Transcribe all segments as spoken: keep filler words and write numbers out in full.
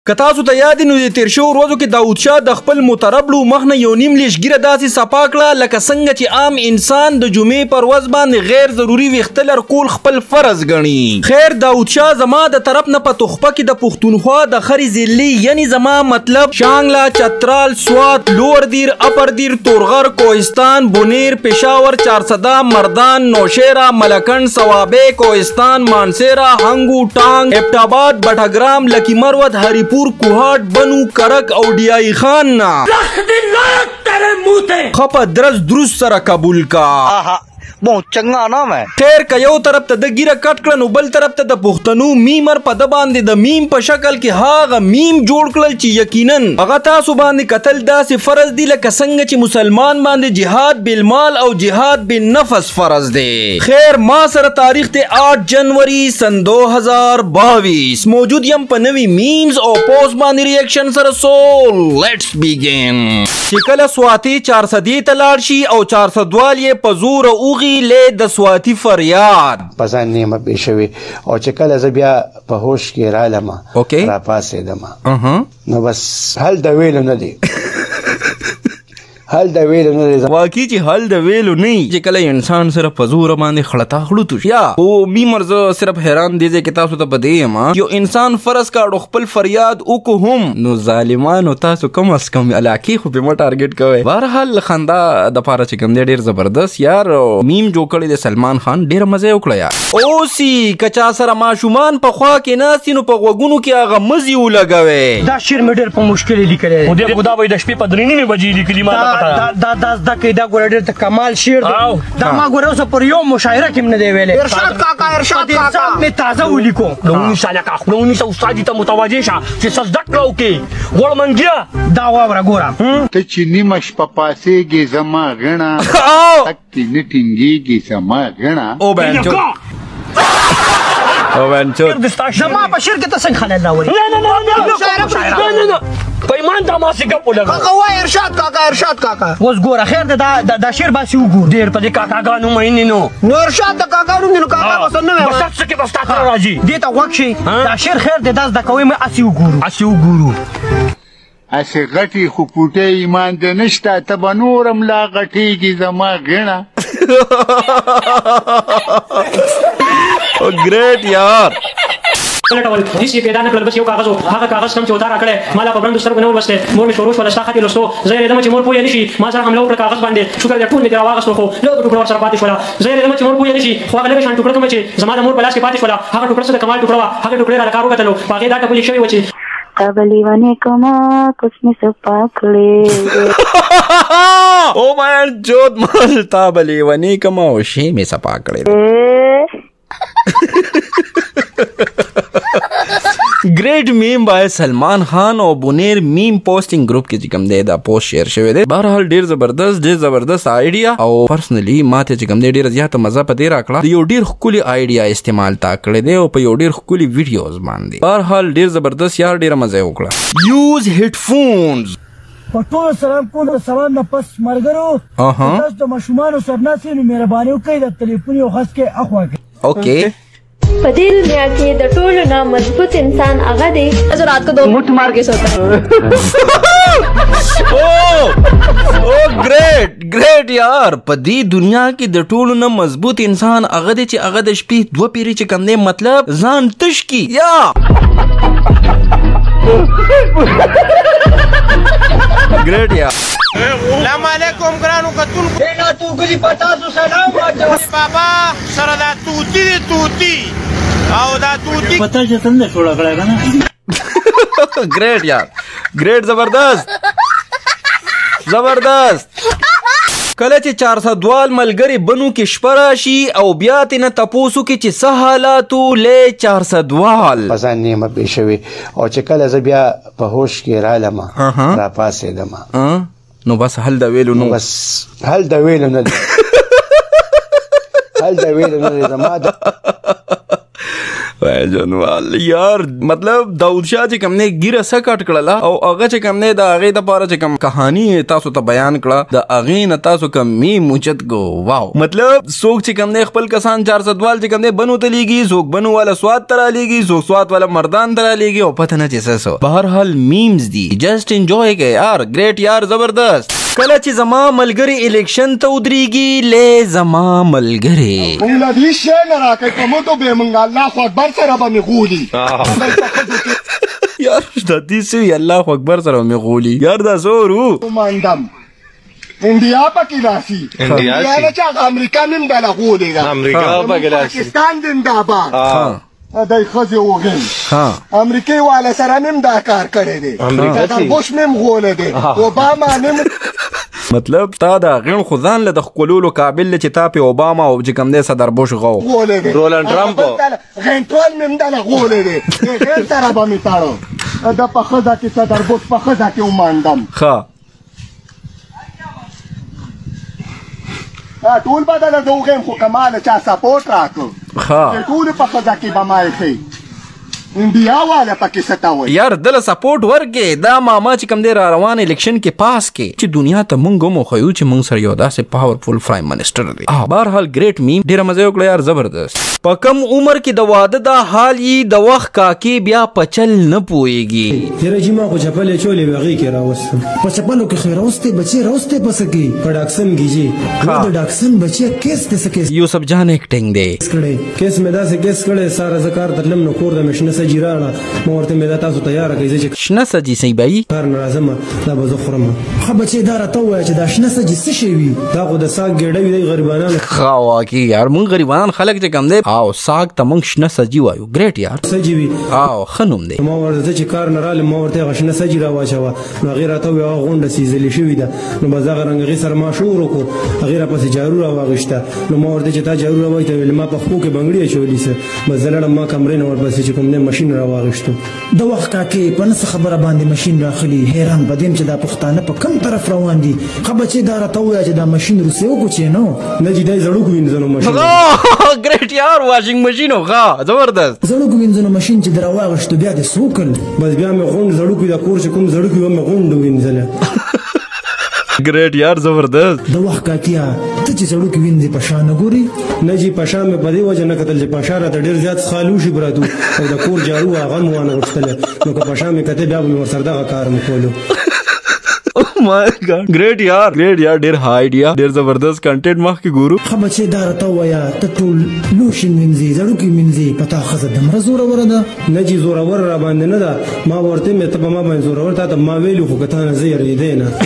که تاسو ته یاد نو د تیر شو ورځو کې داود شاه د خپل متربلو مخ نه یو نیم لیشګیره داسې صفا کړه لکه څنګه چې عام انسان د جمعې پر ورځ باندې غیر ضروري ویښته لرکول خپل فرض ګڼي. خیر داود شاه زما د طرف نه په تحفه کې د پښتونخوا د خري ضلعي یعنی زما مطلب شانګله، چترال، سوات، لوړ دیر، اپر دیر، تورغر، کوهستان، بونیر، پېښور، چارسده، مردان، نوشیره، ملکنډ، صوابې، کوهستان، مانسیرا، هنګو، ټانګ، ابټاباد، بټګرام، لکی مروت، هریپور، کوهاټ، بنو، کرک او ډیای خان نا خپه درز دروز سره قبول کا. बहुत चंगा नाम है. خیر که یو طرف ته د ګیره کټ کړه نو بل طرف ته د پښتنو میمر په د باندې د میم په شکل کې هاغه میم جوړ کړل چې یقینا هغه تاسو باندې قتل داسې فرض دی لکه څنګه چې مسلمان باندې جهاد بالمال او جهاد بالنفس فرض دی. خیر ما سره تاریخ ته آٹھ جنوری سن دو هزار باویس موجود یم په نوی میمز او پوسټ باندې ریاکشن سره. سو لیټس بیگین. چې کله سواتی چار سدی ته لاړ شي او چار سدوال یې په زور اوغي له د سواتی فریاد پسان نیمه پیښوي او چې کله زه بیا په هوش کې رالم را پاسېدم نو بس حل د ویلو نه دی حل د ویلو نه دی واقعي چې حل د ویلو نه چې کله انسان سره په زور باندې خړتا خړوتو یا او میمر زه صرف حیران دي چې تاسو ته پدې یم یو انسان فرض کاړو خپل فریاد وکړو هم نو ظالمانو تاسو کم از کم علاقه خو به مو ټارګټ کوي. بهرحال خندا د پاره چې کوم دی ډیر زبردست یار میم جوړ کړی د سلمان خان ډیر مزه وکړه یار. او سی کچا سره ماشومان په خوا کې ناستي نو په غوګونو کې هغه مزي ولګوي. دا شعر مې ډیر په مشکل لیکلی او دې خدا به د شپې په درې نیمې بجې لیکلی ما دا دا دا دا کې دا ګور ډېر ته کمال شعر دی دا ما ګور اوس پر یو مشاعره کې نه دی ویلې. ارشاد کاکا ارشاد کاکا مې تازه ولیکو نو انشاءالله کا خپل انیسو استاد ته متوجه شه چې څه زده کړو کې ګور منګیا دا واوره ګورم ته چې نیمه شپه پاسېږي زما غڼه تک کې نه ټینګېږي زما غڼه او بنچو او بنچو زما په شعر کې ته څنګه خلل راوړي. نه نه نه نه نه نه پیمان ته ما څه ګپ ولګا کاکا وای ارشاد کاکا ارشاد کاکا اوس ګوره خیر دا دا شعر باسي وګور ډېر په دې کاکاګانو مینې نو نو ارشاد د کاکاګانو نو کاکا وسن نه بس څه کې بس تاسو راځي دې ته وښ شي دا شعر خیر دې داس د کوي مې اسی وګورو اسی وګورو اسې غټي خو پوټې ایمان دې نشته ته به نورم لا غټېږي زما غڼه. او ګریټ یار ولټول هیڅ یې پیدا نه کړل بس یو کاغذ و هغه کاغذ کم چې وتا راکړی ما لا په برندو سترګو نه ولوستې مور مې شروع شوله ستا خط یې لوستو زه یېرېدم چې مور پوه یې نه شي ما سره حمله وکړه کاغذ باندې شکر دی ټول مې ترې راواغېستو خو لږ ټوکړه ورسره پاتې شوله زه یېرېدم چې مور پوه یې نه شي خو هغه لږه شان ټوکړه کومه چې زما د مور په لاس کې پاتې شوله هغه ټوکړه څه د کمال ټوکړه وه هغې ټوکړې راله کار وکتلو په هغې دا ټپلې شوې وه چې تا به لیونې کومه کوس مې صفا کړې او مین جود مال تا به لیونې کومه او شی مې صفا کړې. ګریټ میم بای سلمان خان او بونیر میم پوسټینګ ګروپ کې چې کوم دی دا پوسټ شیر شوی دی. بهرحال ډیر زبردست ډیر زبردست آیډیا او پرسنلی ماته چې کوم دی ډیر زیاته مزه په دې راکړه یو ډیر ښکلي آیډیا استعمال تا کړی دی او په یو ډیر ښکلي ویډیوز باندې. بهرحال ډیر زبردست یار ډیره مزه وکړه. یوز هیډفونز په ټولو سلام کوم د سلام نه پس ملګرو تاسو د ماشومانو سرناسي نو مهرباني وکړئ د ټلیفون یو خاص کې اخوا کړئ. اوکې په دې دنیا کې د ټولو نه مضبوط انسان هغه دی جو رات کو دو مٹھ مار کے سوتا ہے. او ګریټ ګریټ یار په دې دنیا کې د ټولو نه مضبوط انسان هغه دی چې هغه د شپې دوه پیری چې کوم دی مطلب ځان تش کی یا ګریټ یار. السلام علیکم ګرانو کتونکو نه تو ګلی پتا تو سلام واچو بابا سره دا توتی دی توتی او دا توتی پتا چې څنګه جوړ کړی کنه. ګریټ یار ګریټ زبردست زبردست. کله چې چار سدوال ملګری بنو کې شپه راشي او بیا ترې نه تپوس وکړي چې څه حالاتو لی چار سدوال پسان نیمه پیښوي او چې کله زه بیا په هوش کې رالم را پاسېدم نو بس حل د ویلو نو بس حل د ویلو نه دی حل د ویلو نه دی زما د جنوال یار مطلب داود شاه چې کوم نه ګیره سکټ کړله او هغه چې کوم نه د هغې دپاره چې کوم کهاني تاسو ته بیان کړه د هغې نه تاسو کوم میم اوچت کو واو مطلب څوک چې کوم نه خپل کسان چار سدوال چې کوم نه بنو ته لیږي څوک بنو والا سواد ته رالیږي څوک سواد والا مردان ته رالیږي او پته نه چې څه څه بهرحال میمز دي جسټ انجوای کوئ یار ګریټ یار زبردست کله چې زما ملګری الیکشن ته ودرېږي لې زما ملګری مونږ له دې شی نه راکوي په موټو به مونږ الله اکبر سره به مې غولي یار د دې سوي الله اکبر سره مې غولي یار دا زورو ماندم انډیا پکې راشي انډیا نه چې امریکا نن بل غولي دا امریکا پکې راشي پاکستان زنده‌باد دای خزه وګین ها امریکای والا سره نن دا کار کړی دی امریکا بوش نن غولې دی اوباما نن مطلب تا دا غین خدان له د خپلولو قابل چې تا په اوباما او چې کوم دی صدر بوش غو رولند ټرمپ غین ټول نن دا غولې دی غیر سره به می تاړو دا په خزه کې صدر بوش په خزه کې وماندم ها ټول بدل دوغم خو کمال چا سپورټ راکړو ها ټول په خزه کې بمای شي انډیا والا پکې ستاوي یار دل سپورټ ورګه دا ماما چې کوم دی را روان الیکشن کې پاس کې چې دنیا ته مونږ مو خو یو چې مونږ سره یو داسې پاورفل پرایم منسٹر دی اه بهرحال ګریټ میم ډیره مزه وکړه یار زبردست په کم عمر کې د واده دا حال یې د وخت کاکي بیا پچل نه پويږي تیرې جما خو چپلې چولې وغي کې راوستم په چپلو کې خیر راوستي بچي راوستي پس کې پروډکشن کیږي دا پروډکشن بچي کیس ته سکه یوسف جان ایکټینګ دی کړي کیس مې دا سه کیس کړي ساره زکار درلم نو کور د مشنه جیراړه مو ورته مې دا تاسو تیار کړئ چې شنه سجی سي بای کار ناراضم دا به زه خورم خو بچي دا راته وای چې دا شنه سجی څه شي وي دا خو د ساګ ګډه وي د غریبانو خوا کی یار مونږ غریبان خلک چې کم دی او ساګ ته مونږ شنه سجی وایو ګریټ یار سجی وي او خنوم دی مو ورته چې کار نه رااله مو ورته غشنه سجی را واچو نو غیر راته وای غونډه سیزلې شوې ده نو بازار رنګ غي سر ما شور وکړو غیر پسې جارو را واغشته نو مو ورته چې تا جارو را وایته ویل ما په خو کې بنگړی چولې سه بزلړم ما کمرې نو ورپسې چې کوم نه ماشين را واغشتو د وخت کاکې په نس خبره باندې ماشين راخلي حیران بدیم چې دا پښتانه په کم طرف روان دي خو بچي دا راته وای چې دا ماشين روسي وکړو چې نو نه جی دای زړو وینځنو ماشين ګریټ یار واشنګ ماشين غا زبردست زړو وینځنو ماشين چې دراواغشتو بیا د سوکل بس بیا مې غون زړو کې دا کور چې کوم زړو کې مې غون وینځله ګریټ یار زبردست د وخت کاکیا ته چې زړو کې وینځي په شان ګوري نه جی په شان مې په دې وجه نه کتل چې په شاره ته ډیر زیات خالو شي براتو او د کور جارو هغه مو نه غوښتل نو که په شان مې کته بیا مې ورسره دغه کار مې کولو مای ګاډ ګریټ یار ګریټ یار ډیر های ایډیا ډیر زبردست کنټینټ مخ کې ګورو خو بچي دا راته وایا ته ټول لوشن وینځي زړو کې وینځي پتا خزه دمر زوره ور ده نه جی زوره ور را باندې نه ده ما ورته مې ته ما باندې زوره ور ته ما ویلو خو کته نه زیر دې نه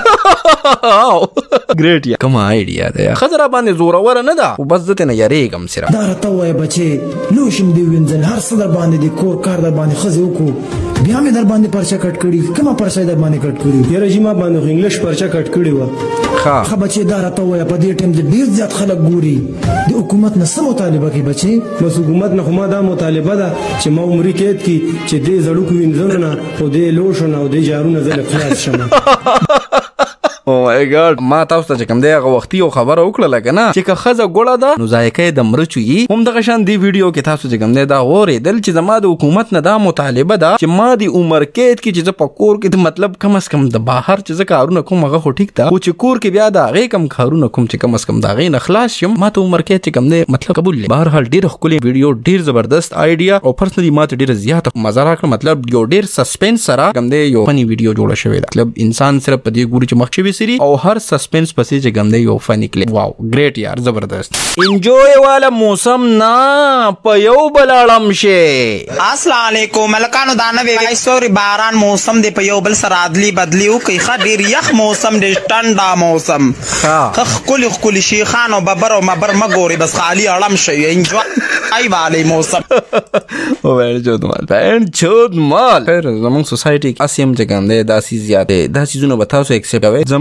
ګریټ یا کوم ایډیا ده خزر باندې زوره ور نه ده او بس دته نه یریګم سره دا راته وایا بچي لوشن دی وینځل هر څه در باندې د کور کار در باندې خزه وکړو بیا مې در باندې پرچا کټ کړی کومه پرچا در باندې کټ کړی یره جی ما باندې انګلیش پرچا کټ کړی و ها خو بچي دا راته وایا په دې ټیم کې ډیر زیات خلک ګوري د حکومت نه سم مطالبه کوي بچي بس حکومت نه خو ما دا مطالبه ده چې ما عمرې کېد کی چې دې زړو کو وینځنه نه او دې لوشن او دې جارونه زل خلاص شمه او مای ګاډ ما تاسو ته کوم دی هغه وختي او خبره وکړه لکه نه چې که خزه ګوړه ده نو ذایقه د مرچو یي هم دغه شان دی ویډیو کې تاسو چې کوم دی دا اورې دل چې زما د حکومت نه دا مطالبه ده چې ما د عمر کېد کې چې په کور کې مطلب کم از کم د بهر چې کارونه کوم هغه خو ټیک ده او چې کور کې بیا دا غي کم کارونه کوم چې کم از کم دا غي نه خلاص شم ما ته عمر کېد چې کوم دی مطلب قبول لې بهر حال ډیر خولي ویډیو ډیر زبردست ایډیا او پرسنلی ما ته ډیر زیات مزه راکړه مطلب یو ډیر سسپنس سره کوم دی یو فنی ویډیو جوړه شوې ده مطلب انسان صرف په دې ګوري چې مخ شوی سری او هر سسپنس پسې چې ګم دی یو فنی کلیپ واو ګریټ یار زبردست انجوای والا موسم نا په یو بلاړم شي السلام علیکم ملکانو دا نه وی سوري باران موسم دی په یو بل سره عدلی بدلی او کی خ ډیر یخ موسم دی ټنډا موسم خ کل کل شیخان او ببر او مبر مګوري بس خالی اړم شي انجوای والی موسم او ور چود مال پن چود مال پر زمون سوسایټي اسیم چې ګم دی داسي زیاته داسي زونه بتاوسو ایکسپټ اوي زمون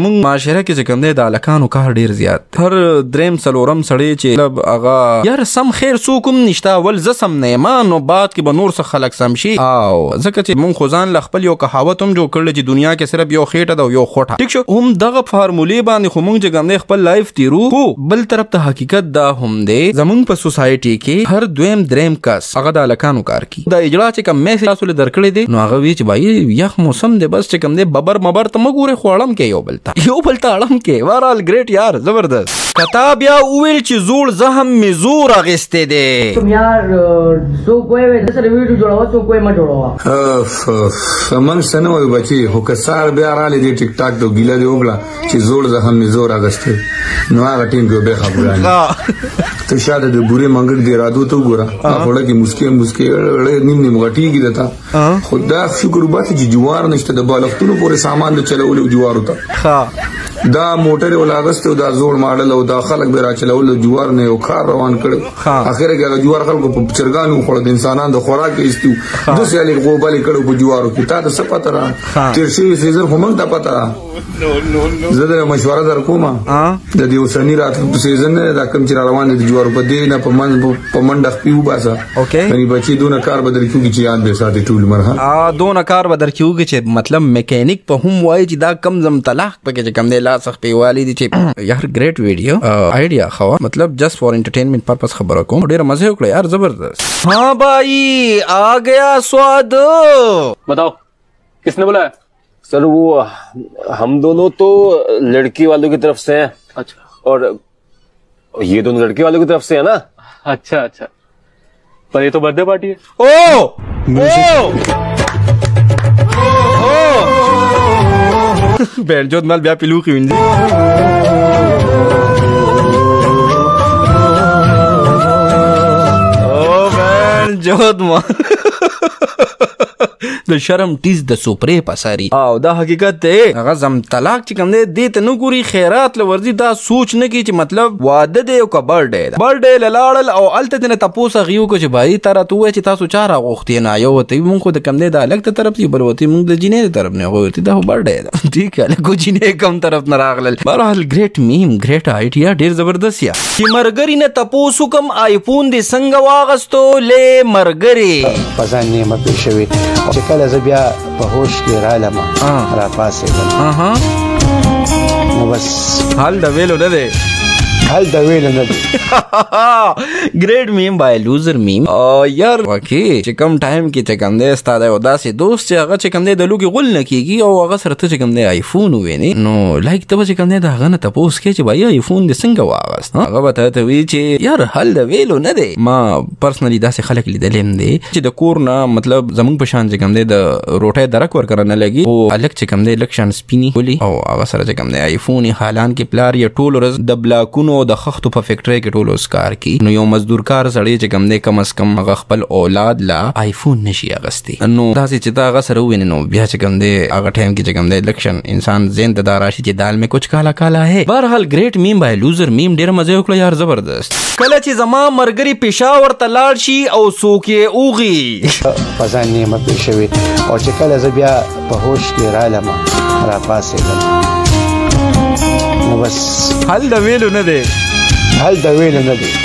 زمونږ معاشره کې چې کوم دی د هلکانو کار ډېر زیات هر دریم څلورم سړی چې مطلب هغه یار سم خیر څوک هم نشته ول زه سم نه یم نو بعد کې به نور څه خلک سم شي او ځکه چې مونږ خو ځان له خپل یو کهاوت هم جوړ کړل چې دنیا کې صرف یو خېټه ده او یو خوټه ټیک شو هم دغه فارمولې باندې خو مونږ چې کوم دی خپل لایف تیرو خو بل طرف ته حقیقت دا هم دی زمونږ په سوسایټي کې هر دویم دریم کس هغه د هلکانو کار کوي دا اجړه چې کوم میسج تاسو له درکړی دی نو هغه وی چې بھائی یخ موسم دی بس چې کوم دی ببر مبر ته مګورې خو اړم کې یو بل ته یو بل ته اړم کې وارال ګریټ یار زبردست کتاب یا ویل چې زوړ زهم می زور اغسته دی تم یار سو کوی وې د سره ویډیو جوړاو سو کوی ما جوړاو اف سمن سنو بچي هو کسار بیا را لې ټیک ټاک دو ګیله دی وګړه چې زوړ زهم می زور اغسته نو هغه ټیم کې به خبره ته شاده د بوري منګړ دی رادو ته ګوره هغه کې مسکی مسکی نیم نیم غټیږي دتا خدا شکر وباسي چې جوار نشته د بالښتونو پورې سامان د چلولو جوار وتا دا موټر ولا غسته دا زوړ ماډل او دا خلک به را چلول جوار نه یو کار روان کړ اخر کې جوار خلکو په چرګانو خور د انسانانو د خوراک ایستو د سیالي غوبالي کړو په جوارو کې تا د سپته را تیر شي سیزن هم ته پتا زه د مشوره در کوم د دې وسنی رات په سیزن دا کم چې روان دي جوار په دې نه په من په منډه پیو باسا یعنی بچي دونه کار بدل کیږي چې یاد به ساتي ټول مرها ا دونه کار بدل کیږي چې مطلب میکانیک په هم وای چې دا کم زم طلاق پکې کم دی لا سخت پیوالی دي چې یار ګریټ ویډیو آئیډیا خو مطلب جسٹ فار انټرټینمنٹ پرپس خبره کوم ډیر مزه وکړه یار زبردست ہاں بھائی آ گیا سواد بتاؤ کس نے بولا سر وہ ہم دونوں تو لڑکی والوں کی طرف سے ہیں اچھا اور یہ دونوں لڑکی والوں کی طرف سے ہیں نا اچھا اچھا پر یہ تو برتھ ڈے پارٹی ہے او بہن چود مال بیا پیلو کی وینځي او بہن چود مال د شرم ټیز د سوپرې پساري او دا حقیقت دی هغه زم طلاق چې کوم دی دې ته نه ګوري خیرات لورځي دا سوچ نه کی چې مطلب واده دی او کبر دی بر دی لاړل او الته نه تاسو غيو کو چې بھائی تر ته وای چې تاسو چاره غوښتي نه یو ته مونږ خو د کم دی د الګ ته طرف دی بل وته مونږ د جینې طرف نه غوښتي دا بر دی ٹھیک ہے لکه جینې کم طرف نه راغلل بهرحال ګریټ میم ګریټ آیډیا ډیر زبردست یا چې مرګري نه تاسو کوم آیفون دی څنګه واغستو لې مرګري پزان نه مې شوی چې کله زه بیا په هوش کې رالم را پاسېدم نو بس حال د ویلو نه دی حال د ویلو نه دی ګریټ میم بای لوزر میم یار واکې چې کم ټایم کې چې کوم دی ستا د یو داسې دوست چې هغه چې کوم دی د لوګي غول نه کېږي او هغه سره ته چې کوم دی آیفون ووینې نو لایک ته به چې کوم دی د هغه نه تپوس کې چې بھائی آیفون دې څنګه واغست هغه به ته وي چې یار حل د ویلو نه دی ما پرسنلی داسې خلک لیدلی هم دی چې د کور نه مطلب زمونږ په شان چې کوم دی د روټۍ درک ورکره نه لګي او هلک چې کوم دی لږ شان سپینې ولي او هغه سره چې کوم دی آیفون یې حالان کې پلار یې ټول ورځ د بلاکونو د خښتو په فیکټرۍ کې ټول اوس کار کوي نو یو مزدور کار سړی چې کوم دی کم از کم هغه خپل اولاد لا آیفون نشي اغستی نو داسې چې تا هغه سره ووینې نو بیا چې کوم دی هغه ټایم کې چې کوم دی لکشن انسان ذهن ته دا راشي چې دال میں کچھ کالا کالا ہے بهرحال ګریټ میم بای لوزر میم ډېر مزه وکړه یار زبردست کله چې زما مرګري پېښور ته لاړ شي او څوک یې اوغي پزان نه مې شوی او چې کله زه بیا په هوش کې رالم را پاسېدم نو بس حل د ویلو نه دی حل د ویلو نه دی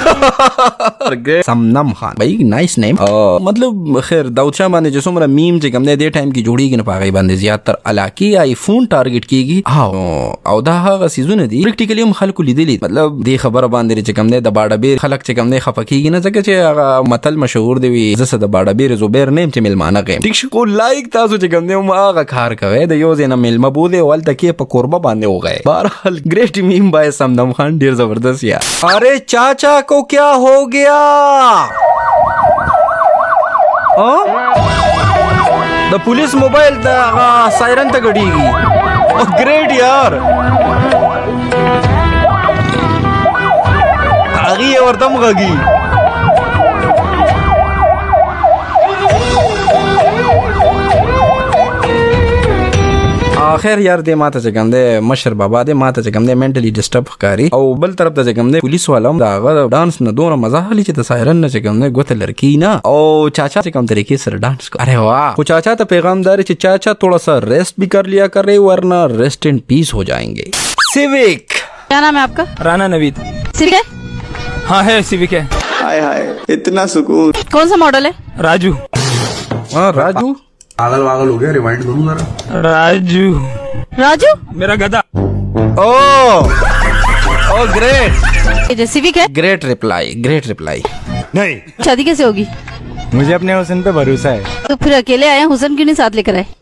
سمنم خان بھائی نائس نیم مطلب خیر داود شاه باندې چې څومره میم چې کوم دی دې ټایم کې جوړیږي نه پاغي باندې زیاتره علاقي آیفون ټارګټ کیږي او او دا هغه سیزونه دي پریکټیکلی هم خلکو لیدلی مطلب دې خبره باندې چې کوم دی د باډه بیر خلک چې کوم دی خفه کیږي نه ځکه چې هغه متل مشهور دی وي زسه د باډه بیر زوبیر نیم چې ملمانه غیم ټیک شو لایک تاسو چې کوم دی هغه کار کوي د یو ځای نه ملمه بوله ولته کې په قربه باندې وغه بهرحال ګریټ میم بای سمنم خان ډیر زبردست یا ارے چاچا کو کیا ہو گیا دا پولیس موبائل دا سائرن تا گڑیگی گریٹ یار آگی ورتم گی خیر یار دې ماته چې کوم دی مشر بابا دې ماته چې کوم دی منټلی ډسټرب ښکاري او بل طرف ته چې کوم دی پولیس والا هم د هغه ډانس نه دومره مزه اخلي چې د سایرن نه چې کوم دی ګوته لړکی نه او چاچا چې کوم طریقې سره ډانس کو ارے واہ خو چاچا ته پیغام دار چې چاچا تھوڑا سا ریسٹ بھی کر لیا کرے ورنہ ریسٹ ان پیس ہو جائیں گے. सिविक क्या नाम है आपका? राणा नवीद. सिविक है? हाँ है सिविक है. हाय हाय इतना सुकून. कौन सा मॉडल है? राजू. हाँ राजू पागल वागल हो गया रिवाइंड करूँ जरा. राजू. राजू मेरा गधा. Oh oh great. सिविक है? Great reply great reply. नहीं. शादी कैसे होगी? मुझे अपने हुसन पे भरोसा है. तो फिर अकेले आए हुसन क्यों नहीं साथ लेकर आए?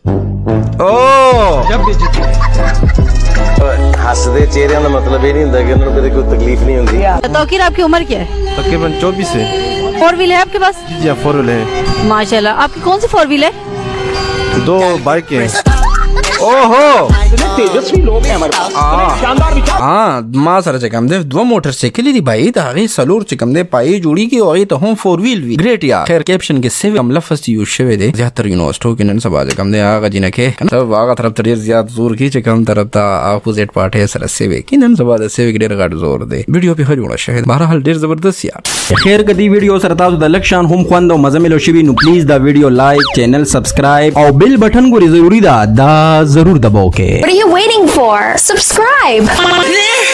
हंसदे चेहरे का मतलब ये नहीं होता कि उन्होंने कोई तकलीफ नहीं होती. तौकीर आपकी उम्र क्या है? तकरीबन चौबीस है. फोर व्हील है आपके पास? जी फोर व्हील है. माशाल्लाह. आपकी कौन सी फोर व्हील है? दो बाइक है. ओहो तेजस्वी लोग हैं हमारे पास. शानदार विचार. हाँ मां sir چې کوم دی دوه موټر سایکل دی بھائی دا هغه سلور چې کوم دی پای جوړی کی او هغه ته هم فور ویل وی ګریټ یا خیر کیپشن کې سیو کم لفظ یو شوی دی زیاتره یونیورسيټو کې نن سبا چې کوم دی هغه جنہ کې کنه هغه طرف ته ډیر زیات زور کی چې کوم طرف ته اپوزیټ پارټي سره سیو کې نن سبا د سیو ډیر غټ زور دی ویډیو په جوړه شوی بهر حال ډیر زبردست یار خیر کدی ویډیو سره تاسو د لکشان هم خوند او مزه ملو شوی نو پلیز دا ویډیو لایک چینل سبسکرایب او بیل بٹن ګوري ضروری دا دا ضرور دباو کې What are you waiting for? Subscribe!